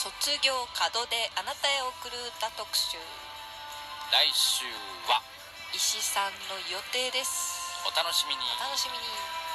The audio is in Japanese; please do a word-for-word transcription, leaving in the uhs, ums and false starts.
卒業門出あなたへ送る歌特集。 来週は石さんの予定です。 お楽しみに。 お楽しみに。